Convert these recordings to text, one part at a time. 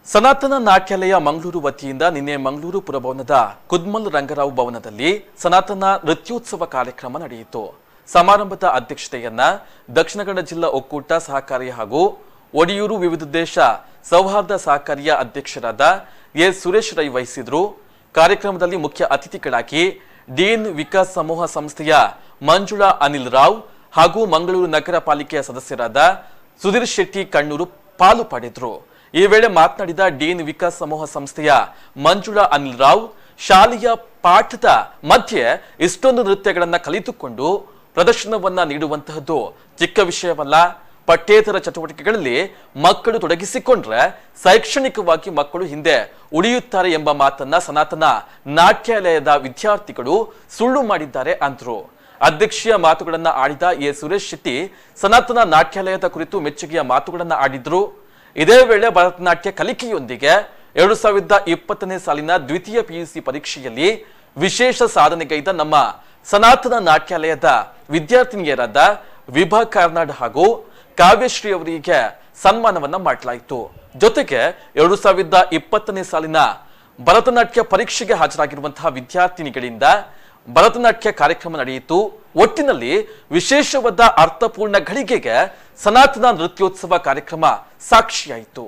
ಸನಾತನ ನಾಟ್ಯಾಲಯ ಮಂಗಳೂರು ವತಿಯಿಂದ ನಿನ್ನೆ ಮಂಗಳೂರು ಪುರಭವನದ ಕುದ್ಮಲ್ ರಂಗರಾವ್ ಭವನದಲ್ಲಿ ಸನಾತನ ನೃತ್ಯೋತ್ಸವ ಕಾರ್ಯಕ್ರಮ ನಡೆಯಿತು. ಸಮಾರಂಭದ ಅಧ್ಯಕ್ಷತೆಯನ್ನ ದಕ್ಷಿಣ ಕನ್ನಡ ಜಿಲ್ಲಾ ಒಕ್ಕೂಟ ಸಹಕಾರಿ ಹಾಗೂ ಒಡಿಯೂರು ವಿವಿಧ ದೇಶ ಸೌಹಾರ್ದ ಸಹಕಾರಿಯ ಅಧ್ಯಕ್ಷರಾದ ಎ ಸುರೇಶ್ ರೈ ವಹಿಸಿದರು. ಕಾರ್ಯಕ್ರಮದಲ್ಲಿ ಮುಖ್ಯ ಅತಿಥಿಗಳಾಗಿ ಡಿಎನ್ ವಿಕಾಸ್ ಸಮೂಹ ಸಂಸ್ಥೆಯ ಮಂಜುಳಾ ಅನಿಲ್ ರಾವ್ ಹಾಗೂ ಮಂಗಳೂರು ನಗರ ಪಾಲಿಕೆಯ ಸದಸ್ಯರಾದ ಸುಧೀರ್ ಶೆಟ್ಟಿ ಕಣ್ಣೂರು ಪಾಲು ಪಡೆದರು. ಈ ವೇಳೆ ಮಾತನಾಡಿದ ಡಿಎನ್ ವಿಕಾಸ್ ಸಮೂಹ ಸಂಸ್ಥೆಯ ಮಂಜುಳಾ ಅನಿಲ್ ರಾವ್, ಶಾಲೆಯ ಪಾಠದ ಮಧ್ಯೆ ಇಷ್ಟೊಂದು ನೃತ್ಯಗಳನ್ನ ಕಲಿತುಕೊಂಡು ಪ್ರದರ್ಶನವನ್ನ ನೀಡುವಂತಹದ್ದು ಚಿಕ್ಕ ವಿಷಯವಲ್ಲ. ಪಠ್ಯೇತರ ಚಟುವಟಿಕೆಗಳಲ್ಲಿ ಮಕ್ಕಳು ತೊಡಗಿಸಿಕೊಂಡ್ರೆ ಶೈಕ್ಷಣಿಕವಾಗಿ ಮಕ್ಕಳು ಹಿಂದೆ ಉಳಿಯುತ್ತಾರೆ ಎಂಬ ಮಾತನ್ನ ಸನಾತನ ನಾಟ್ಯಾಲಯದ ವಿದ್ಯಾರ್ಥಿಗಳು ಸುಳ್ಳು ಮಾಡಿದ್ದಾರೆ ಅಂದ್ರು. ಅಧ್ಯಕ್ಷೀಯ ಮಾತುಗಳನ್ನ ಆಡಿದ ಎ ಸುರೇಶ್ ಶೆಟ್ಟಿ ಸನಾತನ ನಾಟ್ಯಾಲಯದ ಕುರಿತು ಮೆಚ್ಚುಗೆಯ ಮಾತುಗಳನ್ನ ಆಡಿದ್ರು. ಇದೇ ವೇಳೆ ಭರತನಾಟ್ಯ ಕಲಿಕೆಯೊಂದಿಗೆ 2020ನೇ ಸಾಲಿನ ದ್ವಿತೀಯ ಪಿಯುಸಿ ಪರೀಕ್ಷೆಯಲ್ಲಿ ವಿಶೇಷ ಸಾಧನೆಗೈದ ನಮ್ಮ ಸನಾತನ ನಾಟ್ಯಾಲಯದ ವಿದ್ಯಾರ್ಥಿನಿಯರಾದ ವಿಭಾ ಕಾರ್ನಾಡ್ ಹಾಗೂ ಕಾವ್ಯಶ್ರೀ ಅವರಿಗೆ ಸನ್ಮಾನವನ್ನ ಮಾಡಲಾಯಿತು. ಜೊತೆಗೆ 2020ನೇ ಸಾಲಿನ ಭರತನಾಟ್ಯ ಪರೀಕ್ಷೆಗೆ ಹಾಜರಾಗಿರುವಂತಹ ವಿದ್ಯಾರ್ಥಿನಿಗಳಿಂದ ಭರತನಾಟ್ಯ ಕಾರ್ಯಕ್ರಮ ನಡೆಯಿತು. ಒಟ್ಟಿನಲ್ಲಿ ವಿಶೇಷವಾದ ಅರ್ಥಪೂರ್ಣ ಘಳಿಗೆಗೆ ಸನಾತನ ನೃತ್ಯೋತ್ಸವ ಕಾರ್ಯಕ್ರಮ ಸಾಕ್ಷಿಯಾಯಿತು.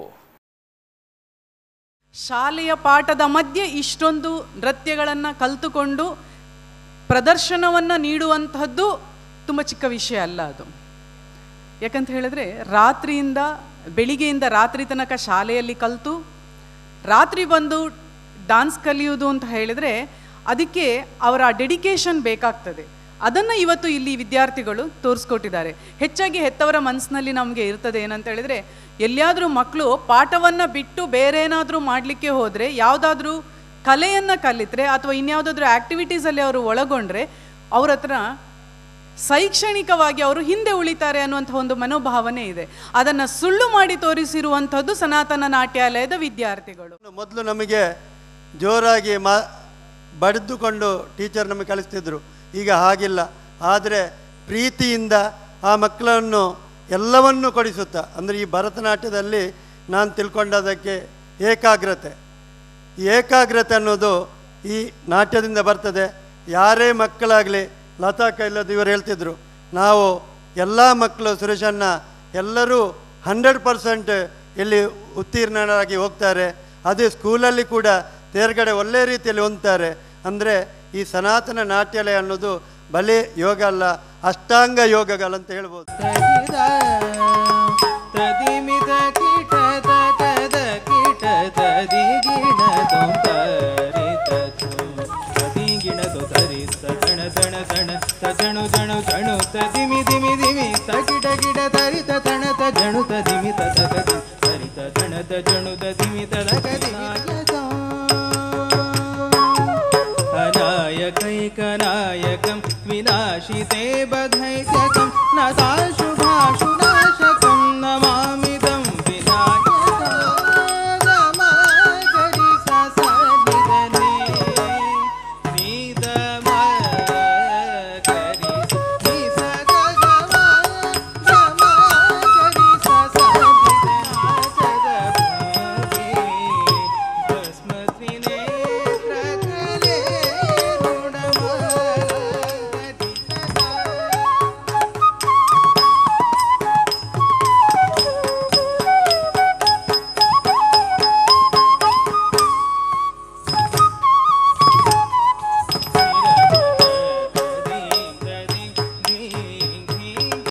ಶಾಲೆಯ ಪಾಠದ ಮಧ್ಯೆ ಇಷ್ಟೊಂದು ನೃತ್ಯಗಳನ್ನು ಕಲಿತುಕೊಂಡು ಪ್ರದರ್ಶನವನ್ನು ನೀಡುವಂತಹದ್ದು ತುಂಬ ಚಿಕ್ಕ ವಿಷಯ ಅಲ್ಲ ಅದು. ಯಾಕಂತ ಹೇಳಿದ್ರೆ ಬೆಳಿಗ್ಗೆಯಿಂದ ರಾತ್ರಿ ತನಕ ಶಾಲೆಯಲ್ಲಿ ಕಲಿತು ರಾತ್ರಿ ಬಂದು ಡಾನ್ಸ್ ಕಲಿಯುವುದು ಅಂತ ಹೇಳಿದರೆ ಅದಕ್ಕೆ ಅವರ ಡೆಡಿಕೇಶನ್ ಬೇಕಾಗ್ತದೆ. ಅದನ್ನು ಇವತ್ತು ಇಲ್ಲಿ ವಿದ್ಯಾರ್ಥಿಗಳು ತೋರಿಸ್ಕೊಟ್ಟಿದ್ದಾರೆ. ಹೆಚ್ಚಾಗಿ ಹೆತ್ತವರ ಮನಸ್ಸಿನಲ್ಲಿ ನಮಗೆ ಇರ್ತದೆ ಏನಂತ ಹೇಳಿದರೆ, ಎಲ್ಲಿಯಾದರೂ ಮಕ್ಕಳು ಪಾಠವನ್ನು ಬಿಟ್ಟು ಬೇರೆ ಏನಾದರೂ ಮಾಡಲಿಕ್ಕೆ ಹೋದರೆ, ಯಾವುದಾದ್ರೂ ಕಲೆಯನ್ನು ಕಲಿತರೆ ಅಥವಾ ಇನ್ಯಾವುದಾದ್ರೂ ಆ್ಯಕ್ಟಿವಿಟೀಸಲ್ಲಿ ಅವರು ಒಳಗೊಂಡ್ರೆ ಅವ್ರ ಹತ್ರ ಶೈಕ್ಷಣಿಕವಾಗಿ ಅವರು ಹಿಂದೆ ಉಳಿತಾರೆ ಅನ್ನುವಂಥ ಒಂದು ಮನೋಭಾವನೆ ಇದೆ. ಅದನ್ನು ಸುಳ್ಳು ಮಾಡಿ ತೋರಿಸಿರುವಂಥದ್ದು ಸನಾತನ ನಾಟ್ಯಾಲಯದ ವಿದ್ಯಾರ್ಥಿಗಳು. ಮೊದಲು ನಮಗೆ ಜೋರಾಗಿ ಬಡಿದುಕೊಂಡು ಟೀಚರ್ ನಮಗೆ ಕಲಿಸ್ತಿದ್ರು. ಈಗ ಹಾಗಿಲ್ಲ. ಆದರೆ ಪ್ರೀತಿಯಿಂದ ಆ ಮಕ್ಕಳನ್ನು ಎಲ್ಲವನ್ನೂ ಕೊಡಿಸುತ್ತಾ, ಅಂದರೆ ಈ ಭರತನಾಟ್ಯದಲ್ಲಿ ನಾನು ತಿಳ್ಕೊಂಡದಕ್ಕೆ ಏಕಾಗ್ರತೆ, ಈ ಏಕಾಗ್ರತೆ ಅನ್ನೋದು ಈ ನಾಟ್ಯದಿಂದ ಬರ್ತದೆ. ಯಾರೇ ಮಕ್ಕಳಾಗಲಿ, ಲತಾ ಕೈಲದ್ದು ಇವರು ಹೇಳ್ತಿದ್ರು, ನಾವು ಎಲ್ಲ ಮಕ್ಕಳು ಸುರೇಶನ್ನ ಎಲ್ಲರೂ 100% ಇಲ್ಲಿ ಉತ್ತೀರ್ಣರಾಗಿ ಹೋಗ್ತಾರೆ. ಅದೇ ಸ್ಕೂಲಲ್ಲಿ ಕೂಡ ತೇರ್ಗಡೆ ಒಳ್ಳೆಯ ರೀತಿಯಲ್ಲಿ ಹೊಂದ್ತಾರೆ. ಅಂದರೆ ಈ ಸನಾತನ ನಾಟ್ಯಾಲಯ ಅನ್ನೋದು ಬಲೆ ಯೋಗ ಅಲ್ಲ, ಅಷ್ಟಾಂಗ ಯೋಗಗಳಂತ ಹೇಳ್ಬೋದು. अनायकैकनायकं विनाशिते बधैत्यकं न साशु